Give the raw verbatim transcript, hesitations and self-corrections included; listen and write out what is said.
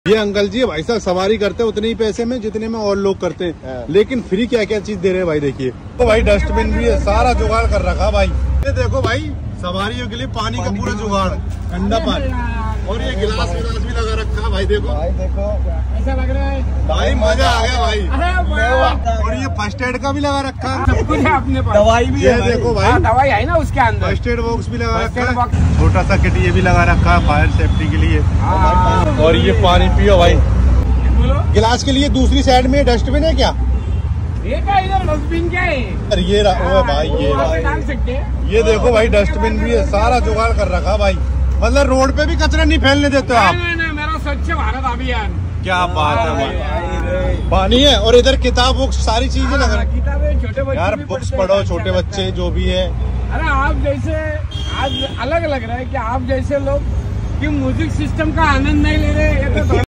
ये अंकल जी भाई साहब सवारी करते हैं उतने ही पैसे में जितने में और लोग करते हैं, लेकिन फ्री क्या क्या चीज दे रहे हैं भाई। देखिए तो भाई डस्टबिन भी है, सारा जुगाड़ कर रखा भाई। ये देखो भाई सवारियों के लिए पानी का पूरा जुगाड़, ठंडा पानी, और ये गिलास गिलास भी लगा रखा है भाई। देखो भाई देखो ऐसा लग रहा है भाई, मजा आ गया भाई। अरे और ये फर्स्ट एड का भी लगा रखा है, सब कुछ है अपने पास। दवाई भी है। देखो भाई दवाई है ना उसके अंदर, फर्स्ट एड बॉक्स भी लगा रखा है, छोटा सा किट ये भी लगा रखा है फायर सेफ्टी के लिए। और ये पानी पियो भाई। गिलास के लिए दूसरी साइड में डस्टबिन है क्या? ये क्या इधर डस्टबिन क्या है? अरे ये रहा भाई, ये रहा। डाल सकते हैं। ये देखो भाई डस्टबिन भी है, सारा जुगाड़ कर रखा भाई। मतलब रोड पे भी कचरा नहीं फैलने देते आप। नहीं नहीं, मेरा स्वच्छ भारत अभियान। क्या बात है भाई। पानी है और इधर किताब बुक्स सारी चीजें लगा रखी। किताबें छोटे बच्चे यार बुक्स पढ़ो, छोटे बच्चे जो भी है। अरे आप जैसे आज अलग लग रहा है कि आप जैसे लोग कि म्यूजिक सिस्टम का आनंद नहीं ले रहे, ये तो